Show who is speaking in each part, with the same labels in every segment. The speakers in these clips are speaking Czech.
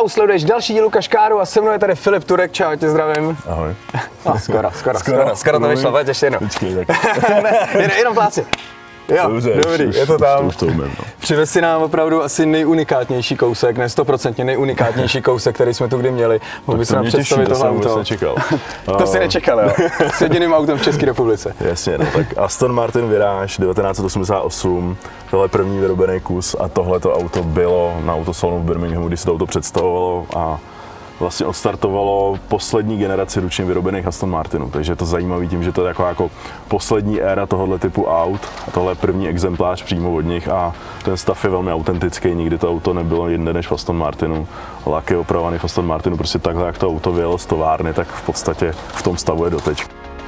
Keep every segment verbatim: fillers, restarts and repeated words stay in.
Speaker 1: Čau, sleduješ další díl Kaškáru a se mnou je tady Filip Turek, čau, tě zdravím.
Speaker 2: Ahoj.
Speaker 1: No, skoro, skoro, skoro, skoro, skoro to vyšlo, pojď ještě jednou.
Speaker 2: Počkej, tak.
Speaker 1: ne, jenom pláci. Jo,
Speaker 2: dobře,
Speaker 1: dobrý,
Speaker 2: už,
Speaker 1: je to tam.
Speaker 2: Už to umím, no.
Speaker 1: Přivez si nám opravdu asi nejunikátnější kousek, ne stoprocentně nejunikátnější kousek, který jsme tu kdy měli. Mohl bys nám představit tohle auto.
Speaker 2: To nečekal.
Speaker 1: To si nečekal, jo. S jediným autem v České republice.
Speaker 2: Jasně, no, tak Aston Martin Virage devatenáct set osmdesát osm, tohle je první vyrobený kus a tohleto auto bylo na autosalonu v Birminghamu, kdy se to auto představovalo a vlastně odstartovalo poslední generaci ručně vyrobených Aston Martinů, takže je to zajímavý tím, že to je taková jako poslední éra tohohle typu aut a tohle je první exemplář přímo od nich a ten stav je velmi autentický, nikdy to auto nebylo jinde než v Aston Martinu. Lak je opravovaný v Aston Martinu, prostě takhle, jak to auto vyjelo z továrny, tak v podstatě v tom stavu je doteď.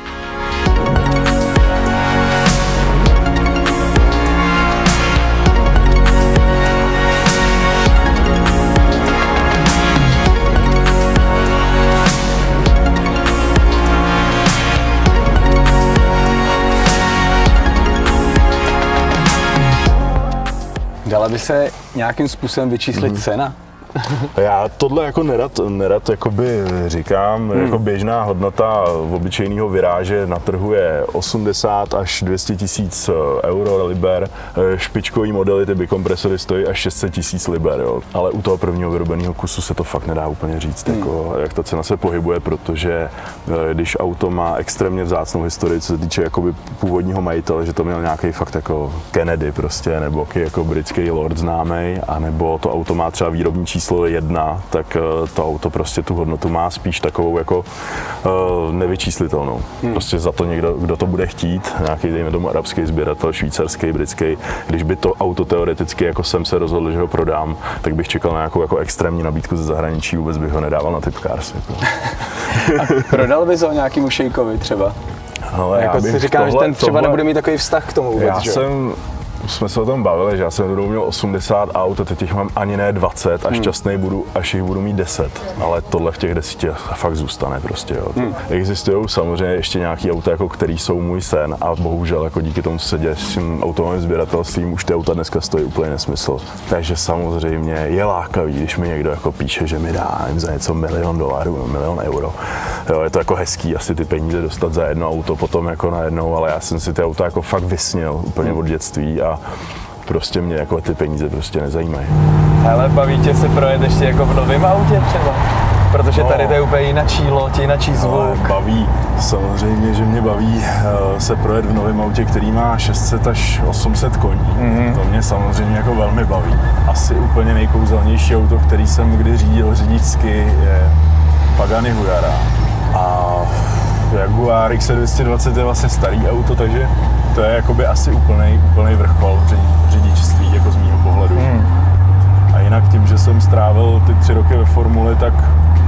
Speaker 1: Dala by se nějakým způsobem vyčíslit mm. cena?
Speaker 2: Já tohle jako nerad, nerad jakoby říkám, hmm. jako běžná hodnota obyčejného Viráže na trhu je osmdesát až dvě stě tisíc euro, liber, špičkový modely, ty bikompresory stojí až šest set tisíc liber, jo. Ale u toho prvního vyrobeného kusu se to fakt nedá úplně říct, hmm. jako, jak ta cena se pohybuje, protože když auto má extrémně vzácnou historii, co se týče jakoby původního majitele, že to měl nějaký fakt jako Kennedy prostě, nebo jako britský lord známej, anebo to auto má třeba výrobní číslo jedna, tak to auto prostě tu hodnotu má spíš takovou jako uh, nevyčíslitelnou. Hmm. Prostě za to někdo, kdo to bude chtít, nějaký dejme tomu arabský sběratel, švýcarský, britský, když by to auto teoreticky jako jsem se rozhodl, že ho prodám, tak bych čekal na nějakou jako extrémní nabídku ze zahraničí, vůbec bych ho nedával na Tipcars. Jako.
Speaker 1: A prodal bys ho nějakému šejkovi třeba?
Speaker 2: Ale
Speaker 1: jako si říkám, tohle, že ten třeba
Speaker 2: tohle,
Speaker 1: nebude mít takový vztah k tomu vůbec,
Speaker 2: já
Speaker 1: že?
Speaker 2: Jsem, jsme se o tom bavili, že já jsem měl osmdesát aut a teď jich mám ani ne dvacet a šťastný hmm. budu, až jich budu mít deset. Ale tohle v těch deseti fakt zůstane prostě. Jo. Hmm. Existují samozřejmě ještě nějaký auta, jako který jsou můj sen a bohužel jako díky tomu, co se děje s tím automovým sběratelstvím, už ty auta dneska stojí úplně nesmysl. Takže samozřejmě je lákavý, když mi někdo jako píše, že mi dá za něco milion dolarů, milion euro. Jo, je to jako hezký asi ty peníze dostat za jedno auto, potom jako na jednou, ale já jsem si ty auta jako fakt vysněl úplně od dětství a prostě mě jako ty peníze prostě nezajímají.
Speaker 1: Ale baví tě se projet ještě jako v novém autě třeba? Protože no, tady to je úplně jinačí loď, jinačí zvuk.
Speaker 2: Baví, samozřejmě, že mě baví uh, se projet v novém autě, který má šest set až osm set koní. Mm-hmm. To mě samozřejmě jako velmi baví. Asi úplně nejkouzelnější auto, který jsem kdy řídil řidičsky, je Pagani Huayra. A Jaguar X C dvě stě dvacet je vlastně starý auto, takže to je jakoby asi úplnej, úplnej vrchol řidičství jako z mýho pohledu. Hmm. A jinak tím, že jsem strávil ty tři roky ve formuli, tak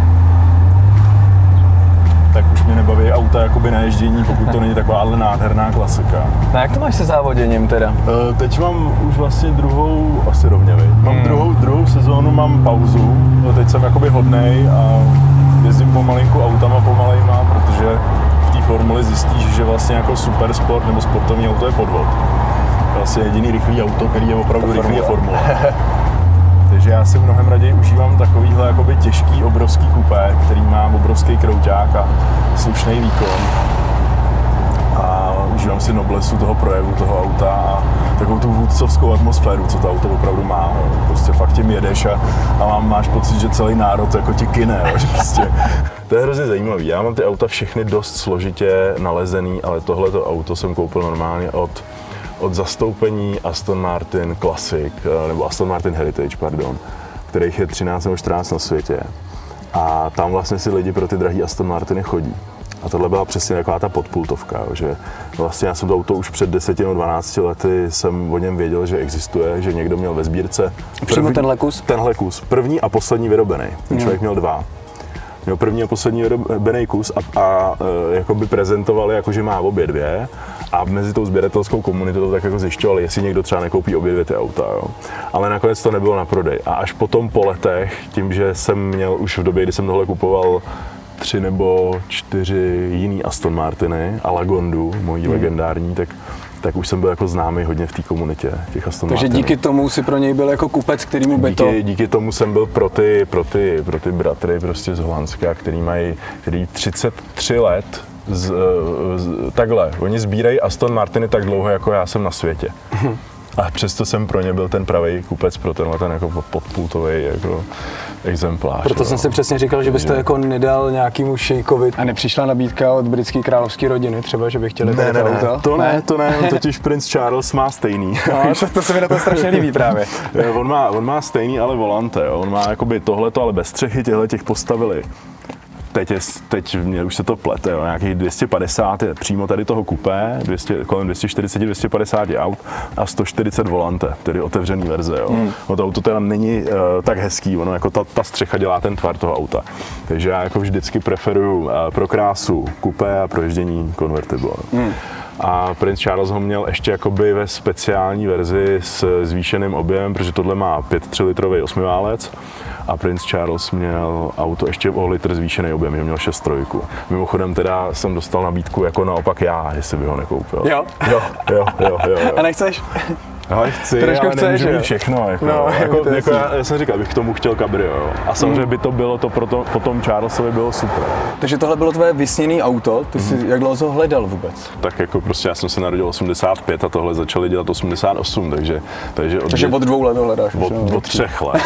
Speaker 2: tak už mě nebaví auta jakoby na ježdění, pokud to není taková ale nádherná klasika.
Speaker 1: No jak to máš se závoděním teda?
Speaker 2: Teď mám už vlastně druhou, asi rovně vej. Mám hmm. druhou, druhou sezónu, mám pauzu, teď jsem jakoby hodnej a jezdím pomalinku autama pomalejma, protože v té formuli zjistíš, že vlastně jako super sport nebo sportovní auto je podvod. Vlastně jediný rychlý auto, který je opravdu rychlý, je formula. Takže já si mnohem raději užívám takovýhle jakoby těžký, obrovský kupé, který má obrovský krouťák a slušný výkon. A užívám si noblesu toho projevu toho auta a takovou tu vůdcovskou atmosféru, co to auto opravdu má. Prostě fakt tím jedeš a, a mám, máš pocit, že celý národ jako ti kyne. Prostě. To je hrozně zajímavý. Já mám ty auta všechny dost složitě nalezený, ale tohleto auto jsem koupil normálně od od zastoupení Aston Martin Classic, nebo Aston Martin Heritage, pardon, kterých je třináct nebo čtrnáct na světě. A tam vlastně si lidi pro ty drahý Aston Martiny chodí. A tohle byla přesně taková ta podpultovka, že vlastně já jsem to auto už před deseti nebo dvanácti lety jsem o něm věděl, že existuje, že někdo měl ve sbírce.
Speaker 1: Přímo tenhle kus?
Speaker 2: Tenhle kus. První a poslední vyrobený. Ten člověk měl dva. Měl první a poslední vyrobený kus a, a e, jakoby prezentovali, jako, že má obě dvě. A mezi tou sběratelskou komunitou tak jako zjišťovali, jestli někdo třeba nekoupí obě dvě ty auta. Jo. Ale nakonec to nebylo na prodej. A až potom po letech, tím, že jsem měl už v době, kdy jsem tohle kupoval tři nebo čtyři jiný Aston Martiny a Lagondu, mojí hmm. legendární, tak tak už jsem byl jako známý hodně v té komunitě těch Aston
Speaker 1: Takže
Speaker 2: Martinů.
Speaker 1: díky tomu si pro něj byl jako kupec, kterýmu by to...
Speaker 2: Díky, díky tomu jsem byl pro ty, pro ty, pro ty bratry prostě z Holandska, který mají který třicet tři let z, z, takhle. Oni sbírají Aston Martiny tak dlouho, jako já jsem na světě. A přesto jsem pro ně byl ten pravý kupec pro tenhle ten jako podpultový jako exemplář.
Speaker 1: Proto jsem si přesně říkal, že bys to jako nedal nějakému šejkovi. A nepřišla nabídka od britské královské rodiny třeba, že by chtěli
Speaker 2: ne,
Speaker 1: tady
Speaker 2: ne,
Speaker 1: auto?
Speaker 2: ne, to ne, ne, to ne, on totiž princ Charles má stejný.
Speaker 1: No, to, to se mi na to strašně líbí právě.
Speaker 2: on, má, on má stejný, ale volante, jo. On má jakoby tohleto, ale bez střechy, těchto těch postavili. Teď, je, teď mě už se to plete, jo. Nějakých dvě stě padesát je přímo tady toho kupé, dvě stě, kolem dvě stě čtyřicet, dvě stě padesát aut a sto čtyřicet volante, tedy otevřený verze. Jo. Hmm. No to auto teda není uh, tak hezký, ono jako ta, ta střecha dělá ten tvar toho auta. Takže já jako vždycky preferuju uh, pro krásu kupé a pro ježdění convertible. Hmm. A princ Charles ho měl ještě jakoby ve speciální verzi s zvýšeným objemem, protože tohle má pět celá tři litrový osmiválec a princ Charles měl auto ještě o litr zvýšený objem, že měl šest trojku. Mimochodem teda jsem dostal nabídku jako naopak já, jestli by ho nekoupil.
Speaker 1: Jo?
Speaker 2: Jo, jo, jo, jo. jo.
Speaker 1: A nechceš?
Speaker 2: Ale chci,
Speaker 1: Trošku
Speaker 2: ale
Speaker 1: chceš,
Speaker 2: nemůžu
Speaker 1: jo?
Speaker 2: mít všechno. Jako,
Speaker 1: No,
Speaker 2: jako,
Speaker 1: to
Speaker 2: jako já, já jsem říkal, bych k tomu chtěl kabrio. Jo. A samozřejmě by to bylo, to proto, potom Charlesovi bylo super.
Speaker 1: Takže tohle bylo tvoje vysněné auto, ty jsi, mm. jak dlouho jsi ho hledal vůbec?
Speaker 2: Tak jako prostě já jsem se narodil osmdesát pět a tohle začali dělat osmdesát osm, takže... Takže od,
Speaker 1: takže od dvou let ho hledáš?
Speaker 2: Od, od, od třech let.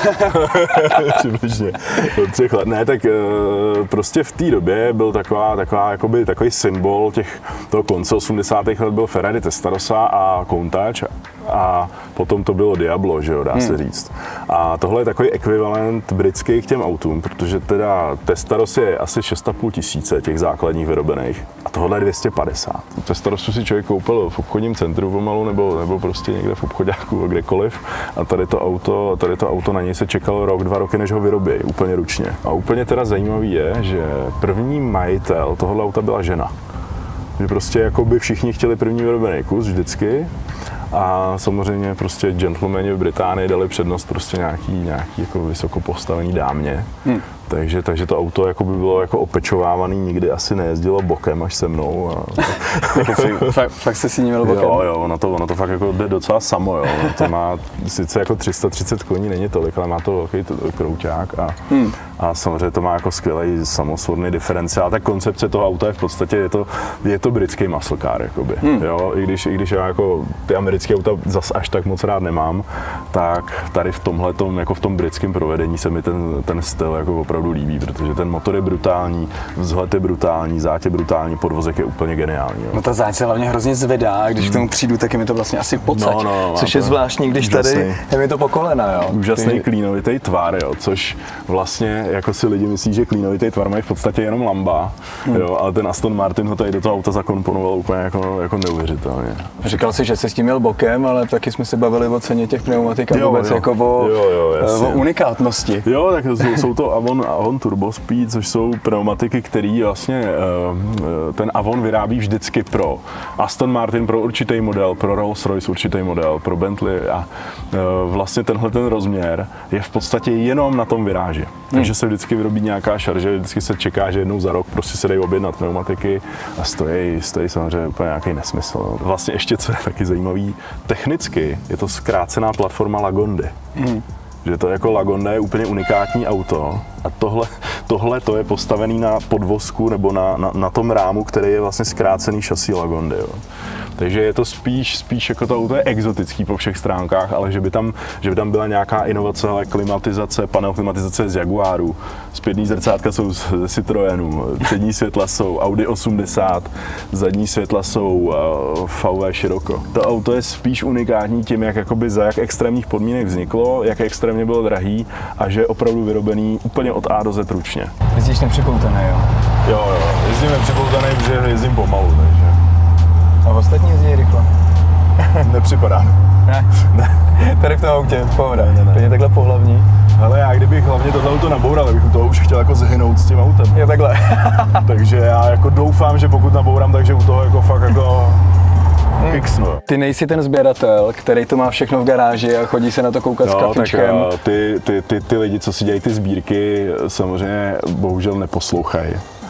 Speaker 2: Přibližně. Od třech let. Ne, tak prostě v té době byl taková, taková, jakoby, takový symbol těch, toho konce osmdesátých let byl Ferrari Testarossa a Countach a potom to bylo Diablo, že jo, dá hmm. se říct. A tohle je takový ekvivalent britský k těm autům, protože teda Testaross je asi šest a půl tisíce těch základních vyrobených a tohle je dvě stě padesát. Testarossu si člověk koupil v obchodním centru pomalu nebo, nebo prostě někde v obchodáku, kdekoliv a tady to auto, tady to auto na něj se čekalo rok, dva roky, než ho vyrobí, úplně ručně. A úplně teda zajímavý je, že první majitel tohohle auta byla žena. Že prostě jako by všichni chtěli první vyrobený kus vždycky. A samozřejmě prostě gentlemani v Británii dali přednost prostě nějaký, nějaký jako vysoko postavený dámě. Hmm. Takže, takže to auto jako by bylo jako opečovávaný, nikdy asi nejezdilo bokem až se mnou. A...
Speaker 1: fakt, fakt se si ní měl bokem?
Speaker 2: Jo, jo, ono to, ono to fakt jako jde docela samo, jo. Ono to má sice jako tři sta třicet koní, není tolik, ale má to velký krouťák a, hmm. a samozřejmě to má jako skvělý samosvorný diferenciál. Ta koncepce toho auta je v podstatě, je to, je to britský muscle car, jakoby, hmm. jo. I když, i když já jako ty americké auta zas až tak moc rád nemám, tak tady v tomhletom, jako v tom britském provedení se mi ten, ten styl jako opravdu líbí, protože ten motor je brutální, vzhled je brutální, záď je brutální, podvozek je úplně geniální. Jo.
Speaker 1: No ta záď se hlavně hrozně zvedá, a když hmm. k tomu přijdu, tak je mi to vlastně asi pocať, no, no, což je zvláštní, když úžasný. Tady je mi to po kolena, jo.
Speaker 2: Úžasný klínovitý tvar, jo, což vlastně jako si lidi myslí, že klínovitý tvar mají v podstatě jenom Lamba, hmm. jo, ale ten Aston Martin ho tady do toho auta zakomponoval úplně jako, jako neuvěřitelně.
Speaker 1: Říkal jsi, že jsi s tím měl bokem, ale taky jsme se bavili o ceně těch pneumatik a
Speaker 2: jo,
Speaker 1: vůbec
Speaker 2: jo.
Speaker 1: jako o,
Speaker 2: jo, jo,
Speaker 1: o unikátnosti.
Speaker 2: Jo, tak jsou, jsou to Avon, Avon Turbo Speed, což jsou pneumatiky, který vlastně ten Avon vyrábí vždycky pro Aston Martin, pro určitý model, pro Rolls-Royce určitý model, pro Bentley a vlastně tenhle ten rozměr je v podstatě jenom na tom vyráži. Hmm. Takže se vždycky vyrobí nějaká šarže, vždycky se čeká, že jednou za rok prostě se dají objednat pneumatiky a stojí, stojí samozřejmě úplně nějaký nesmysl. Vlastně ještě co je taky zajímavý, technicky je to zkrácená platforma Lagondy. Hmm. Že to jako Lagonda je úplně unikátní auto a tohle, tohle to je postavený na podvozku nebo na, na, na tom rámu, který je vlastně zkrácený šasí Lagondy. Jo. Takže je to spíš, spíš jako to auto je exotický po všech stránkách, ale že by tam, že by tam byla nějaká inovace, ale klimatizace, panel klimatizace z Jaguaru, zpětný zrcátka jsou ze Citroenu, přední světla jsou Audi osmdesát, zadní světla jsou uh, V W Scirocco. To auto je spíš unikátní tím, jak jakoby za jak extrémních podmínek vzniklo, jak extrémně bylo drahý a že je opravdu vyrobený úplně od A do Z ručně.
Speaker 1: Jezdíš nepřipoutaný, jo?
Speaker 2: Jo, jo, jezdím nepřipoutaný, protože jezdím pomalu, takže.
Speaker 1: A ostatní jezdí rychle?
Speaker 2: Nepřipadá.
Speaker 1: Ne?
Speaker 2: Ne.
Speaker 1: Tady v tom autě, pohoda.
Speaker 2: Ne, ne, ne.
Speaker 1: To je takhle pohlavní.
Speaker 2: Hele, já kdybych hlavně tohle auto naboural, tak bych u toho už chtěl jako zhynout s tím autem.
Speaker 1: Je takhle.
Speaker 2: Takže já jako doufám, že pokud nabourám, takže u toho jako fakt jako kiksnu.
Speaker 1: Ty nejsi ten sběratel, který to má všechno v garáži a chodí se na to koukat no, s kafičkem.
Speaker 2: Tak ty, ty, ty, ty lidi, co si dělají ty sbírky, samozřejmě bohužel neposlouchají.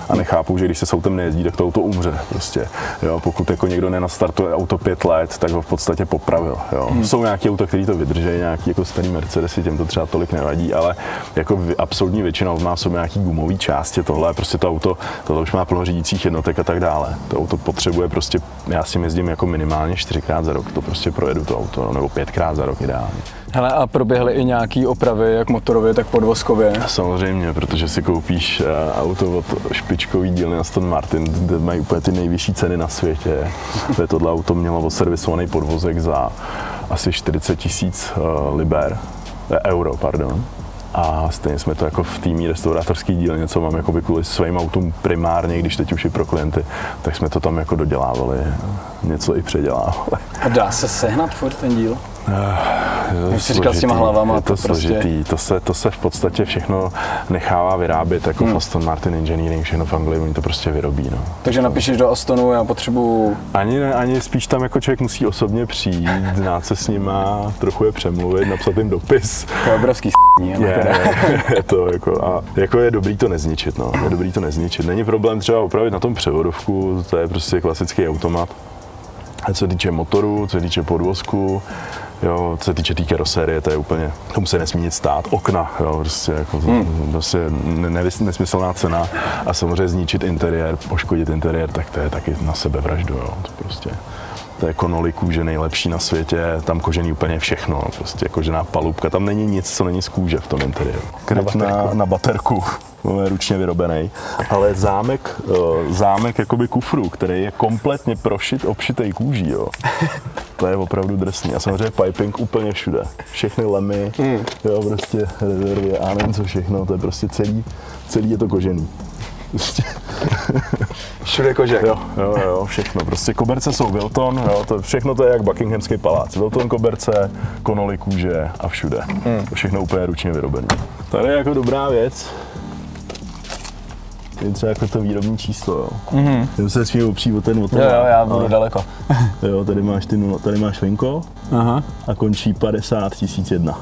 Speaker 2: a nechápou, že když se s autem nejezdí, tak to auto umře prostě. Jo, pokud jako někdo nenastartuje auto pět let, tak ho v podstatě popravil. Jo. Hmm. Jsou nějaké auta, které to vydrží, nějaký jako starý Mercedesy, těm to třeba tolik nevadí, ale jako absolutní většina od nás jsou nějaký gumový části, tohle prostě to auto, tohle už má plno řídících jednotek a tak dále. To auto potřebuje prostě, já si jezdím jako minimálně čtyřikrát za rok, to prostě projedu to auto, no, nebo pětkrát za rok ideálně.
Speaker 1: Hele, a proběhly i nějaký opravy, jak motorově, tak podvozkově?
Speaker 2: Samozřejmě, protože si koupíš uh, auto od špičkový dílny Aston Martin, kde mají úplně ty nejvyšší ceny na světě. Tohle auto mělo odservisovaný podvozek za asi čtyřicet tisíc uh, liber, eh, euro, pardon. A stejně jsme to jako v týmí restaurátorský dílně, co mám jako kvůli svým autům primárně, když teď už i pro klienty, tak jsme to tam jako dodělávali, něco i předělávali.
Speaker 1: A dá se sehnat furt ten díl?
Speaker 2: Uh,
Speaker 1: Jak jsi říkal s těma hlavama,
Speaker 2: je to,
Speaker 1: to
Speaker 2: složitý,
Speaker 1: prostě...
Speaker 2: to se, to se v podstatě všechno nechává vyrábět, jako hmm. v Aston Martin Engineering, všechno v Anglii, oni to prostě vyrobí, no.
Speaker 1: Takže napíšeš do Astonu, já potřebuju...
Speaker 2: Ani ne, ani spíš tam jako člověk musí osobně přijít, znát se s nima, trochu je přemluvit, napsat jim dopis.
Speaker 1: To je obrovský s***ní,
Speaker 2: je, je, je to jako, a jako je dobrý to nezničit, no, je dobrý to nezničit. Není problém třeba opravit na tom převodovku, to je prostě klasický automat. A co se týče motoru, co se týče podvozku, jo, co se týče té karosérie, to je úplně, tomu se nesmí nic stát, okna, jo, prostě jako hmm. prostě nesmyslná cena a samozřejmě zničit interiér, poškodit interiér, tak to je taky na sebe vraždu, jo, to prostě. To je Connolly kůže nejlepší na světě, tam kožený úplně všechno, prostě kožená palubka, tam není nic, co není z kůže v tom interiéru. Kryt na, na, na baterku, je ručně vyrobený, ale zámek, zámek jakoby kufru, který je kompletně prošit, obšitej kůží, jo. To je opravdu drsný. A samozřejmě piping úplně všude. Všechny lemy, mm. jo, prostě rezervy a nevím co všechno, to je prostě celý, celý je to kožený. Prostě.
Speaker 1: Všude kožek.
Speaker 2: Jo, jo, jo, všechno. Prostě koberce jsou Wilton, jo, to, všechno to je jak Buckinghamský palác. Wilton koberce, Connolly kůže a všude. Mm. To všechno úplně ručně vyrobené. Tady je jako dobrá věc. Je třeba jako to výrobní číslo, jo. Mm-hmm. Tím se smí opřít o ten, o ten.
Speaker 1: Jo, jo, já budu ale, daleko.
Speaker 2: Jo, tady máš ty nula, tady máš vinko. Aha. A končí padesát tisíc jedna.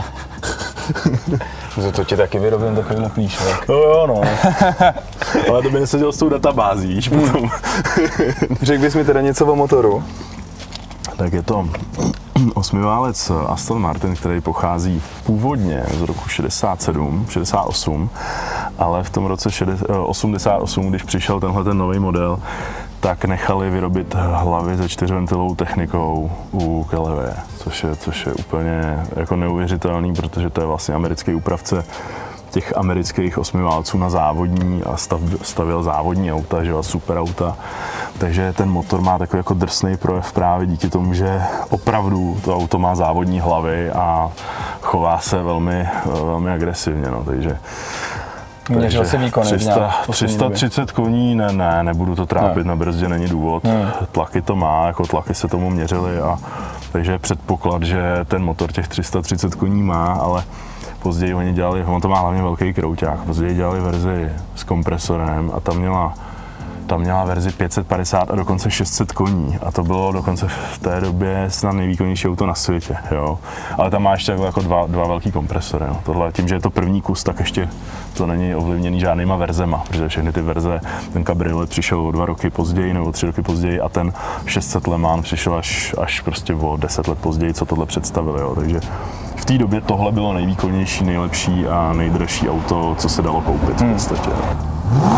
Speaker 1: Za to ti taky vyrobím takovýhle plíšek.
Speaker 2: No jo, no. Ale to by neseděl s tou databází, víš, potom.
Speaker 1: Řekl bys mi teda něco o motoru?
Speaker 2: Tak je to osmiválec Aston Martin, který pochází původně z roku šedesát sedm, šedesát osm, ale v tom roce osmdesát osm, když přišel tenhle ten nový model, tak nechali vyrobit hlavy se čtyřventilovou technikou u Callaway, což je, což je úplně jako neuvěřitelný, protože to je vlastně americký úpravce těch amerických osmiválců na závodní a stav, stavil závodní auta, že jo, super auta. Takže ten motor má takový jako drsný projev právě díky tomu, že opravdu to auto má závodní hlavy a chová se velmi, velmi agresivně, no, takže
Speaker 1: Měřil si výkony
Speaker 2: tři sta třicet koní, ne, ne, nebudu to trápit, ne. Na brzdě není důvod. Ne. Tlaky to má, jako tlaky se tomu měřily, a takže předpoklad, že ten motor těch tři sta třicet koní má, ale později oni dělali, on to má hlavně velký krouťák, později dělali verzi s kompresorem a tam měla Tam měla verzi pět set padesát a dokonce šest set koní a to bylo dokonce v té době snad nejvýkonnější auto na světě, jo. Ale tam má ještě jako dva, dva velký kompresory, jo. Tohle tím, že je to první kus, tak ještě to není ovlivněný žádnýma verzema, protože všechny ty verze, ten Cabriolet přišel o dva roky později nebo tři roky později a ten šest set Le Mans přišel až, až prostě o deset let později, co tohle představili, jo. Takže v té době tohle bylo nejvýkonnější, nejlepší a nejdražší auto, co se dalo koupit v podstatě. Hmm.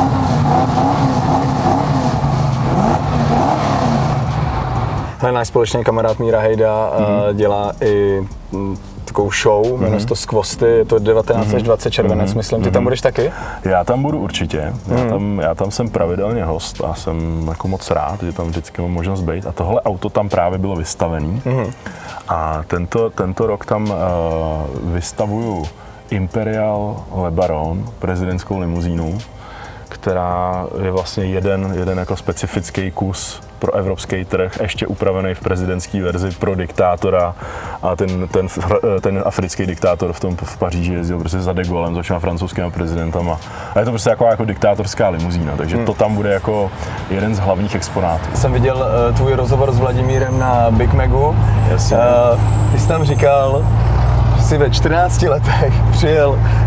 Speaker 1: Náš společný kamarád Míra Hejda mm. dělá i takovou show, mm. jmenuje se to Skvosty, je to devatenáct až dvacet červenec, mm. myslím. Ty tam budeš taky? Já tam budu určitě, já, mm. tam, já tam jsem pravidelně host a jsem jako moc rád, že tam vždycky mám možnost být a tohle auto tam právě bylo vystavený mm. a tento, tento rok tam uh, vystavuju Imperial Le Baron, prezidentskou limuzínu, která je vlastně jeden, jeden jako specifický kus pro evropský trh, ještě upravený v prezidentské verzi pro diktátora a ten, ten, ten africký diktátor v tom v Paříži jezdil prostě za de Gaulem, za všema francouzskými prezidentama. A je to prostě jako, jako diktátorská limuzína, takže hmm. to tam bude jako jeden z hlavních exponátů. Jsem viděl uh, tvůj rozhovor s Vladimírem na Big Magu. Jasně. Uh, ty jsi tam říkal, že jsi ve čtrnácti letech přijel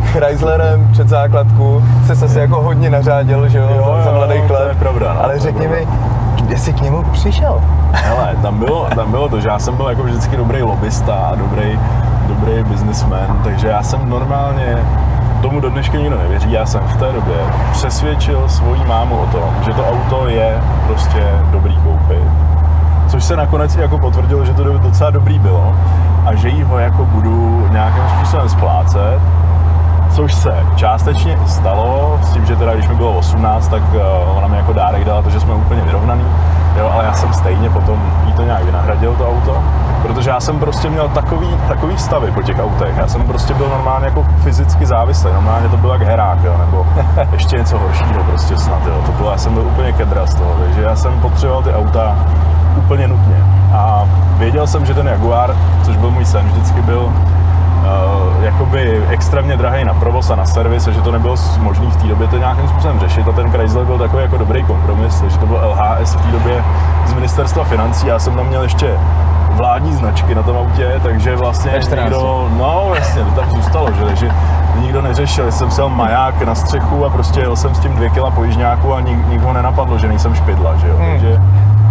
Speaker 1: Chryslerem před základku se zase jako hodně nařádil, že jo, jo za mladých let.
Speaker 2: Pravda, no,
Speaker 1: ale řekni mi, kde jsi k němu přišel?
Speaker 2: Hele, tam bylo, tam bylo to, že já jsem byl jako vždycky dobrý lobbysta a dobrý, dobrý businessman, takže já jsem normálně, tomu do dneška nikdo nevěří, já jsem v té době přesvědčil svoji mámu o tom, že to auto je prostě dobrý koupit. Což se nakonec jako potvrdilo, že to docela dobrý bylo a že jí ho jako budu nějakým způsobem splácet, což se částečně stalo, s tím, že teda když mi bylo osmnáct, tak ona mi jako dárek dala to, že jsme úplně vyrovnaný, jo, ale já jsem stejně potom jí to nějak vynahradil, to auto, protože já jsem prostě měl takový, takový stavy po těch autech, já jsem prostě byl normálně jako fyzicky závislý, normálně to byl jak herák, jo, nebo ještě něco horšího prostě snad, jo, to bylo, já jsem byl úplně kedra z toho, takže já jsem potřeboval ty auta úplně nutně a věděl jsem, že ten Jaguar, což byl můj sen, vždycky byl uh, jakoby extrémně drahý na provoz a na servis a že to nebylo možné v té době to nějakým způsobem řešit a ten Chrysler byl takový jako dobrý kompromis, takže to byl L H S v té době z ministerstva financí, já jsem tam měl ještě vládní značky na tom autě, takže vlastně nikdo, no vlastně to tam zůstalo, že, takže nikdo neřešil, že jsem sel maják na střechu a prostě jel jsem s tím dvě kila po jižňáku a nik, nikoho nenapadlo, že nejsem špidla, že jo, hmm. takže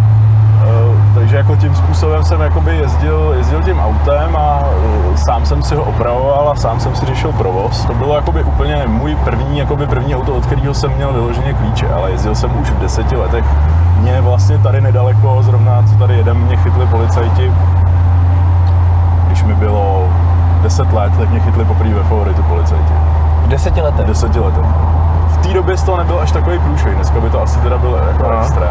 Speaker 2: takže jako tím způsobem jsem jakoby jezdil, jezdil tím autem a sám jsem si ho opravoval a sám jsem si řešil provoz. To bylo jakoby úplně můj první, jakoby první auto, od kterého jsem měl vyloženě klíče, ale jezdil jsem už v deseti letech. Mě vlastně tady nedaleko, zrovna co tady jedem, mě chytli policajti. Když mi bylo deset let, tak mě chytli poprvé ve favoritu policajti.
Speaker 1: V deseti letech?
Speaker 2: V deseti letech. V té době z toho nebyl až takový průšvih, dneska by to asi teda bylo jako extrém.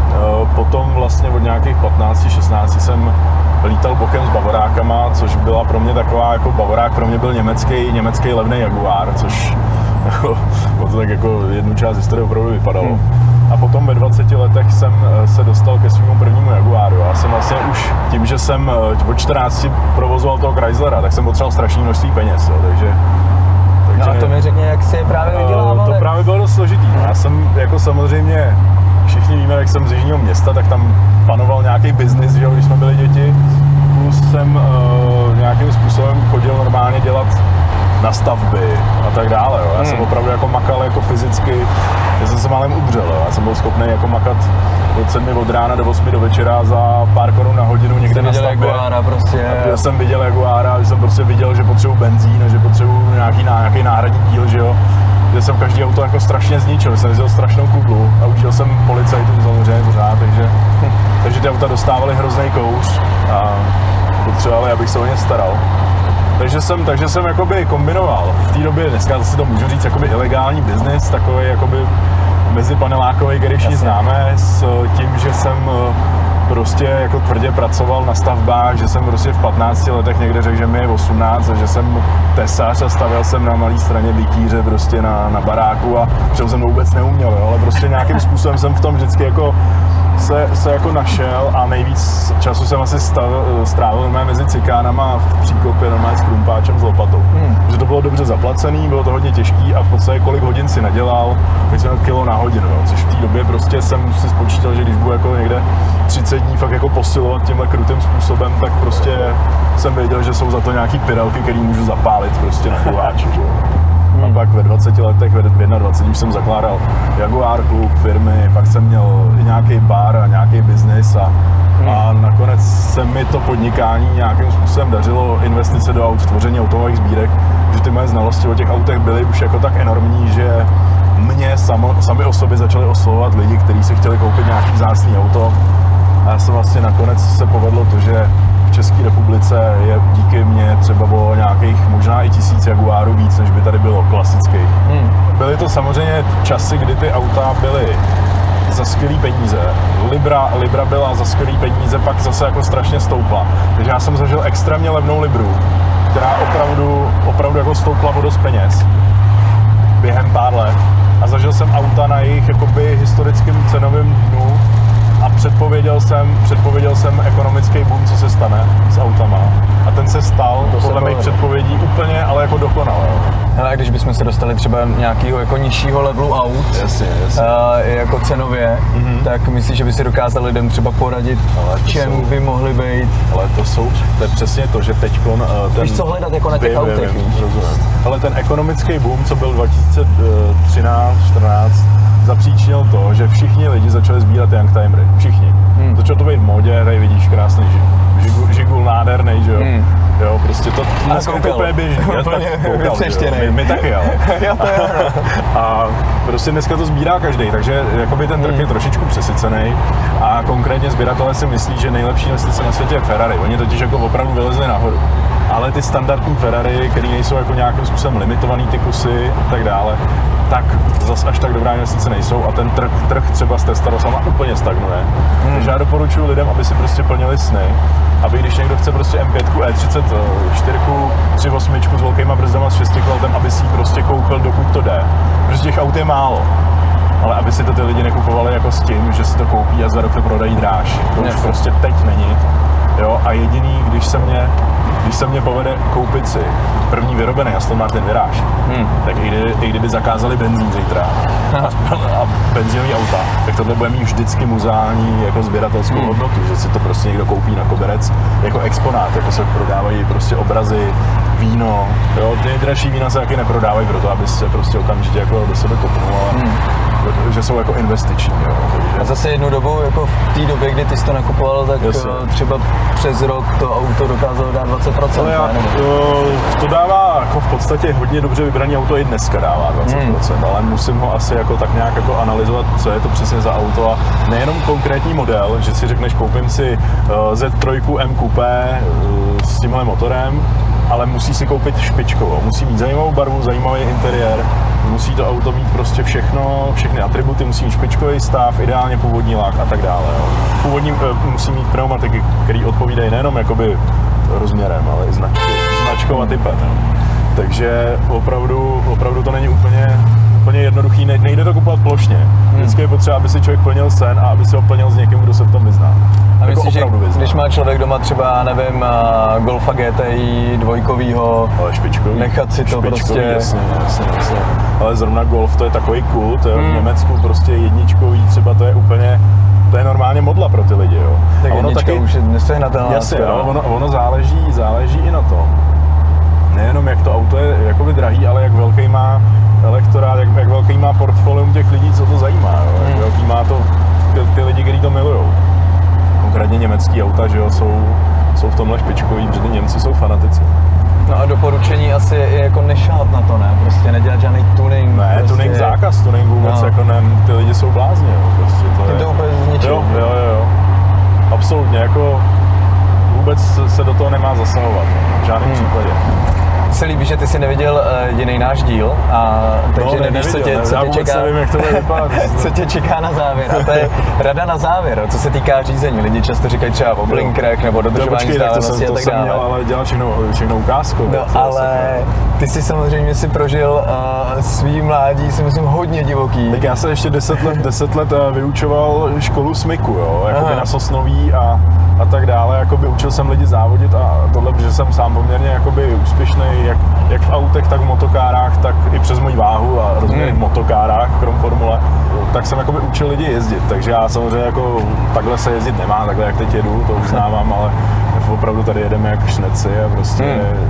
Speaker 2: Potom vlastně od nějakých patnácti šestnácti jsem lítal bokem s bavorákama, což byla pro mě taková, jako bavorák pro mě byl německý, německý levný Jaguar, což jako, to tak jako jednu část historie opravdu vypadalo. Hmm. A potom ve dvaceti letech jsem se dostal ke svému prvnímu Jaguaru. Já jsem vlastně už tím, že jsem od čtrnácti provozoval toho Chryslera, tak jsem potřeboval strašné množství peněz, jo, takže
Speaker 1: Takže, no a to mi řekni, jak jsi je právě vydělával?
Speaker 2: To právě bylo dost složitý. Já jsem jako samozřejmě, všichni víme, jak jsem z jižního města, tak tam panoval nějaký biznis, že jo, když jsme byli děti. Plus jsem uh, nějakým způsobem chodil normálně dělat na stavby a tak dále. Jo. Já hmm. jsem opravdu jako makal jako fyzicky, já jsem se málem udřel. Jo. Já jsem byl schopný jako makat od sedmi od rána do osmi do večera za pár korun na hodinu někde na stavbě.
Speaker 1: Jaguára prostě.
Speaker 2: Já jsem viděl Jaguára, že jsem prostě viděl, že potřebuji benzín, že potřebuji nějaký, nějaký náhradní díl, že jo. Že jsem každý auto jako strašně zničil, jsem jezdil strašnou kudlu a učil jsem policajtům samozřejmě pořád, takže, takže ty auta dostávaly hrozný kouř a potřebovali, abych se o ně staral. Takže jsem, takže jsem jakoby kombinoval. V té době, dneska zase to můžu říct, jakoby ilegální biznis, takový jakoby mezipanelákový, který všichni známe, s tím, že jsem prostě jako tvrdě pracoval na stavbách, že jsem prostě v patnácti letech někde řekl, že mi je osmnáct a že jsem tesař a stavěl jsem na malé straně bytíře prostě na, na baráku a že jsem to vůbec neuměl, jo, ale prostě nějakým způsobem jsem v tom vždycky jako se, se jako našel a nejvíc času jsem asi stavil, strávil mezi cikánama v příkopě normálně s krumpáčem s lopatou. Hmm. Že to bylo dobře zaplacený, bylo to hodně těžký a v podstatě kolik hodin si nedělal, tak jsem měl kilo na hodinu, jo, což v té době prostě jsem si spočítal, že když budu jako někde třicet dní fakt jako posilovat tímhle krutým způsobem, tak prostě jsem věděl, že jsou za to nějaký pirelky, který můžu zapálit prostě na kováči, že jo. A pak ve dvaceti letech, ve dvaceti jedna už jsem zakládal Jaguar klub, firmy, pak jsem měl i nějaký bar a nějaký biznis a, a nakonec se mi to podnikání nějakým způsobem dařilo, investice do aut, tvoření automových sbírek, že ty moje znalosti o těch autech byly už jako tak enormní, že mě samo, sami o sobě začali oslovovat lidi, kteří si chtěli koupit nějaký vzácný auto. A já jsem vlastně nakonec se povedlo to, že v České republice je díky mně třeba o nějakých možná i tisíc Jaguarů víc, než by tady bylo klasických. Hmm. Byly to samozřejmě časy, kdy ty auta byly za skvělý peníze. Libra, Libra byla za skvělý peníze, pak zase jako strašně stoupla. Takže já jsem zažil extrémně levnou Libru, která opravdu, opravdu jako stoupla o dost peněz během pár let. A zažil jsem auta na jejich jakoby historickém cenovém dnu, a předpověděl jsem, předpověděl jsem ekonomický boom, co se stane s autama. A ten se stal, to podle mých předpovědí, úplně, ale jako dokonale.
Speaker 1: Hele, když bychom se dostali třeba nějakého jako nižšího levelu aut,
Speaker 2: jasně, jasně.
Speaker 1: Uh, jako cenově, mm-hmm. tak myslíš, že by si dokázal lidem třeba poradit, v čem jsou, by mohli být?
Speaker 2: Ale to jsou, to je přesně to, že teďkon... Uh, ten,
Speaker 1: víš, co hledat jako na těch
Speaker 2: vím,
Speaker 1: autech,
Speaker 2: vím, rozumím. Ale ten ekonomický boom, co byl dva tisíce třináct čtrnáct, zapříčinil to, že všichni lidi začali sbírat youngtimery. Všichni. Hmm. Začalo to být v modě, tady vidíš krásný žigul, žigul nádherný, že jo. Hmm. Jo, prostě to dneska je úplně běžný. My, my taky, ale.
Speaker 1: Já to je.
Speaker 2: A prostě dneska to sbírá každý, takže jakoby ten trh je trošičku přesycený a konkrétně sběratelé si myslí, že nejlepší investice na světě je Ferrari. Oni totiž jako opravdu vylezli nahoru. Ale ty standardní Ferrari, které nejsou jako nějakým způsobem limitovaný ty kusy a tak dále, tak zas až tak dobrá investice nejsou a ten trh, trh třeba s Testarosama úplně stagnuje. Hmm. Takže já doporučuji lidem, aby si prostě plnili sny, aby když někdo chce prostě M pět, E třicet čtyři, tři osm s velkýma brzdama s šestikolatem, aby si ji prostě koupil, dokud to jde. Protože těch aut je málo. Ale aby si to ty lidi nekupovali jako s tím, že si to koupí a za rok to prodají dráž. To už prostě teď není. Jo, a jediný, když se mě, když se mě povede koupit si první vyrobený Aston Martin Mirage, hmm. tak i, kdy, i kdyby zakázali benzín zítra a, a benzínový auta, tak tohle bude mít vždycky muzeální jako sběratelskou hmm. hodnotu, že si to prostě někdo koupí na koberec jako exponát, jako se prodávají prostě obrazy, víno, jo, ty nejdražší vína se taky neprodávají proto, aby se prostě okamžitě jako do sebe kopnul, ale hmm. že jsou jako investiční. Jo, takže...
Speaker 1: A zase jednu dobu, jako v té době, kdy ty jsi to nakupoval, tak Jasně. třeba přes rok to auto dokázalo dát dvacet procent.
Speaker 2: Já, to, to dává jako v podstatě hodně dobře vybraný auto i dneska dává dvacet procent, hmm. ale musím ho asi jako tak nějak jako analyzovat, co je to přesně za auto a nejenom konkrétní model, že si řekneš, koupím si uh, Z tři M Coupé uh, s tímhle motorem, ale musí si koupit špičkovou, musí mít zajímavou barvu, zajímavý interiér, musí to auto mít prostě všechno, všechny atributy, musí mít špičkový stav, ideálně původní lak a tak dále. Jo. Původní musí mít pneumatiky, které odpovídají nejenom jakoby rozměrem, ale i značky, značkou a typem. Jo. Takže opravdu, opravdu to není úplně, úplně jednoduchý, ne, nejde to kupovat plošně. Vždycky je potřeba, aby si člověk plnil sen a aby si ho plnil s někým, kdo se v tom vyzná.
Speaker 1: A jako myslíš, že když má člověk doma třeba, nevím, Golfa G T I dvojkovýho,
Speaker 2: špičkový,
Speaker 1: nechat si to
Speaker 2: špičkový,
Speaker 1: prostě...
Speaker 2: Jasně, jasně, jasně. Ale zrovna Golf to je takový kult, jo, hmm. v Německu prostě jedničkový, třeba to je úplně, to je normálně modla pro ty lidi, jo.
Speaker 1: Tak a ono taky už je nesehnatelná.
Speaker 2: Jasně, jo, ono, ono záleží, záleží i na tom. Nejenom jak to auto je jakoby drahý, ale jak velký má elektorát, jak, jak velký má portfolium těch lidí, co to zajímá, jo. Hmm. Jak velký má to ty, ty lidi, kteří to milujou. Konkrétně německý auta, že jo, jsou, jsou v tomhle špičkový, protože ty Němci jsou fanatici.
Speaker 1: No a doporučení asi je jako nešát na to, ne? Prostě nedělat žádný tuning.
Speaker 2: Ne,
Speaker 1: prostě...
Speaker 2: tuning zákaz, tuning vůbec, no. jako ne, ty lidi jsou blázni, jo, prostě to
Speaker 1: je... to úplně zničí.
Speaker 2: Jo, jo, jo, absolutně, jako vůbec se do toho nemá zasahovat, v žádném hmm. případě.
Speaker 1: Se líbí, že ty jsi neviděl uh, jiný náš díl, a takže no, nevíš, co tě, co tě čeká.
Speaker 2: Nevím, jak to vypadá.
Speaker 1: Co tě čeká na závěr. A to je rada na závěr, co se týká řízení. Lidi často říkají třeba o blinkrech nebo dodržování vzdálenosti a tak dále.
Speaker 2: Měl, ale dělal všechno, všechno ukázku.
Speaker 1: No, ale ty jsi samozřejmě si prožil uh, svý mládí, si myslím, hodně divoký.
Speaker 2: Tak já jsem ještě deset let, deset let vyučoval školu smyku, jo, jakoby na Sosnoví a, a tak dále. Jakoby učil jsem lidi závodit a tohle, protože jsem sám poměrně jakoby úspěšný, jak, jak v autech, tak v motokárách, tak i přes moji váhu a rozměry hmm. v motokárách, krom formule, tak jsem jakoby učil lidi jezdit. Takže já samozřejmě jako takhle se jezdit nemá, takhle jak teď jedu, to uznávám, ale opravdu tady jedeme jak šneci a prostě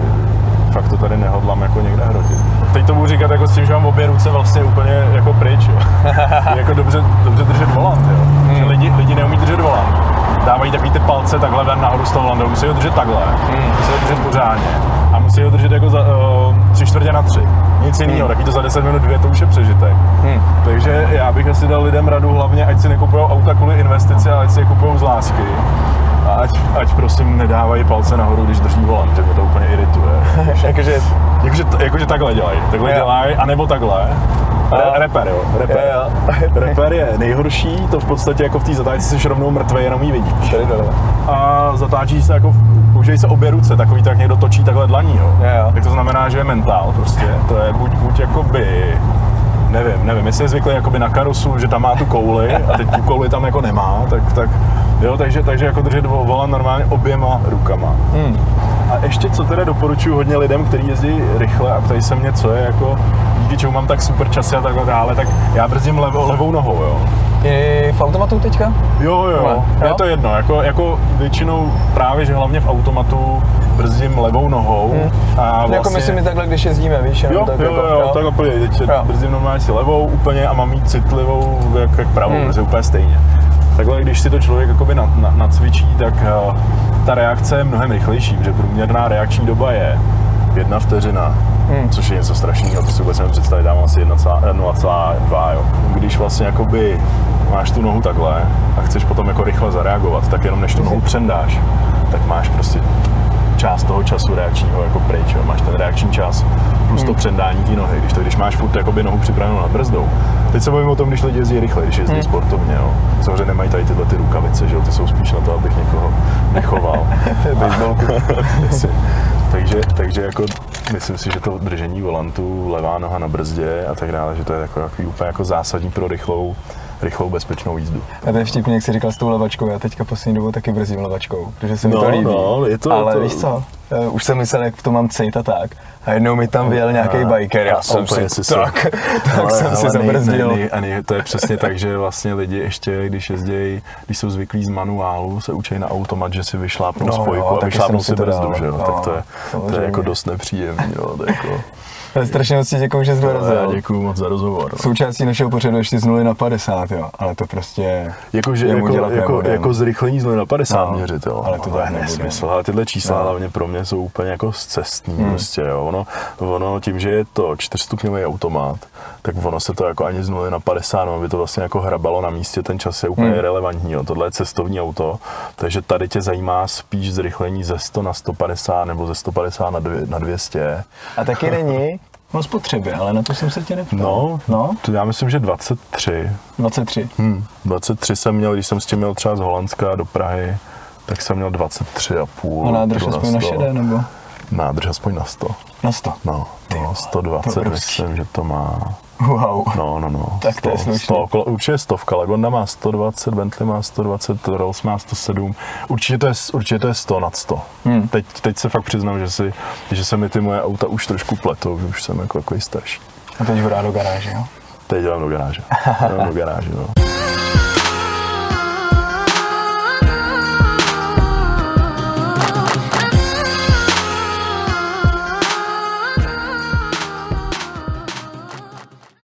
Speaker 2: hmm. fakt to tady nehodlám jako někde hrotit. Teď to budu říkat jako s tím, že mám obě ruce vlastně úplně jako pryč, jo. Jako dobře, dobře držet volant, jo. Hmm. Lidi, lidi neumí držet volant. Dávají takový ty palce takhle ven nahoru z toho volantu, musí ho držet takhle, hmm. musí ho držet pořádně. A musí ho držet jako za uh, tři čtvrtě na tři. Nic jiného, hmm. taky to za deset minut dvě, to už je přežitek. Hmm. Takže já bych asi dal lidem radu hlavně, ať si nekupují auta kvůli investici, ale ať si je kupují z lásky. A ať, ať prosím nedávají palce nahoru, když drží volant, že mě to úplně irituje.
Speaker 1: jakože,
Speaker 2: jakože, jakože takhle dělají, takhle dělají, anebo takhle. Re, reper, jo, reper. Reper je nejhorší, to v podstatě jako v té zatáčce jsi rovnou mrtvej, jenom ji vidíš. A zatáčíš se jako, použij se obě ruce, takový tak někdo točí takhle dlaní, jo. Tak to znamená, že je mentál prostě, to je buď, buď jakoby nevím, nevím, jestli je zvyklý jakoby na karosu, že tam má tu kouli a teď tu kouli tam jako nemá, tak, tak jo, takže, takže jako držet volant normálně oběma rukama. Hmm. A ještě co teda doporučuji hodně lidem, kteří jezdí rychle a ptají se mě, co je jako, díky čemu mám tak super časy a takhle dále, tak já brzdím levou, levou nohou, jo.
Speaker 1: I v automatu teďka?
Speaker 2: Jo, jo, jo. Je to jedno, jako, jako většinou právě, že hlavně v automatu brzdím levou nohou. Hmm. A vlastně...
Speaker 1: Jako myslím mi takhle, když jezdíme, víš?
Speaker 2: Jo,
Speaker 1: tak
Speaker 2: jo,
Speaker 1: jako,
Speaker 2: jo, jo, takhle pojď, teď brzdím normálně si levou úplně a mám jí citlivou jak, jak pravou, hmm. brzdím úplně stejně. Takhle, když si to člověk jakoby na, na, nacvičí, tak uh, ta reakce je mnohem rychlejší, protože průměrná reakční doba je jedna vteřina, hmm. což je něco strašného, to si vůbec nemůžu představit, dám asi nula celá dva, jo. Když vlastně jakoby máš tu nohu takhle a chceš potom jako rychle zareagovat, tak jenom než tu nohu přendáš, tak máš prostě část toho času reakčního jako pryč, jo. Máš ten reakční čas plus hmm. to přendání té nohy, když to když máš furt jakoby nohu připravenou nad brzdou. Teď se bavím o tom, když lidi jezdí rychle, když jezdí hmm. sportovně, jo. Samozřejmě nemají tady tyhle ty rukavice, že jo, ty jsou spíš na to, abych někoho nechoval. takže, takže jako myslím si, že to držení volantu, levá noha na brzdě a tak dále, že to je jako, jako úplně jako zásadní pro rychlou rychlou bezpečnou jízdu.
Speaker 1: A to je vtipně, jak jsi říkal s tou levačkou, já teďka poslední dobou taky brzdím levačkou, protože se mi
Speaker 2: no,
Speaker 1: to líbí.
Speaker 2: No, je to,
Speaker 1: ale
Speaker 2: to...
Speaker 1: víš co, už jsem myslel, jak to mám cejt a tak. A jednou mi tam vyjel nějaký biker, já jsem si, si tak, tak ale, jsem ale si zabrzdil.
Speaker 2: Nej, nej, a nej, to je přesně tak, že vlastně lidi ještě, když jezdějí, když jsou zvyklí z manuálu, se učí na automat, že si vyšlápnou no, spojku jo, a vyšlápnou si brzdu, že jo, no, tak to je, to je jako dost nepříjemný, jo, to je jako...
Speaker 1: Ale strašně moc děkuju, že jsi dorazil.
Speaker 2: Já děkuju moc za rozhovor.
Speaker 1: Součástí našeho pořadu ještě z nuly na padesát, jo, ale to prostě
Speaker 2: jako, že, jako, jako, jako zrychlení z nuly na padesát no, měřit, jo.
Speaker 1: Ale to
Speaker 2: je nesmysl, ale tyhle čísla no. hlavně pro mě jsou úplně jako zcestní, hmm. prostě, jo. Ono, ono tím, že je to čtyřstupňový automat, tak ono se to jako ani z nuly na padesát, no, aby to vlastně jako hrabalo na místě, ten čas je úplně hmm. irelevantní, jo. Tohle je cestovní auto, takže tady tě zajímá spíš zrychlení ze sto na sto padesát nebo ze sto padesát na dvě stě.
Speaker 1: A taky není o spotřebě, ale na to jsem se tě neptal.
Speaker 2: No, no? To já myslím, že dvacet tři.
Speaker 1: dvacet tři?
Speaker 2: Hmm, dvacet tři jsem měl, když jsem s tím měl třeba z Holandska do Prahy, tak jsem měl dvacet tři a půl.
Speaker 1: A nádrž aspoň na šedé, nebo?
Speaker 2: Nádrž aspoň na sto.
Speaker 1: Na sto?
Speaker 2: No, no sto dvacet myslím, že to má.
Speaker 1: Wow.
Speaker 2: No, no, no.
Speaker 1: Tak sto, to je slušný.
Speaker 2: Určitě stovka, Lagonda má sto dvacet, Bentley má sto dvacet, Rolls má sto sedm. Určitě to je, určitě to je sto nad sto. Hmm. Teď, teď se fakt přiznám, že, si, že se mi ty moje auta už trošku pletou, že už jsem jako takový starší.
Speaker 1: A teď jdeš do garáže, jo?
Speaker 2: Teď jdem do garáže. Jdem do garáže, no.